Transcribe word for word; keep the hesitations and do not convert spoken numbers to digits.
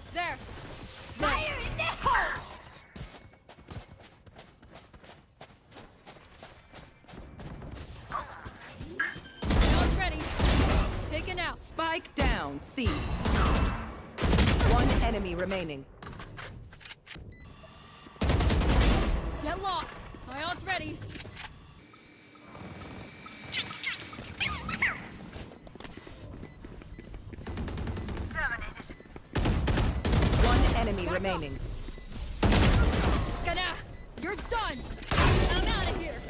There. Fire in the hole! Now ready. Taken out. Spike down, C. One enemy remaining. Get lost. My ult's ready. One enemy Back remaining. Skana, you're done. I'm out of here.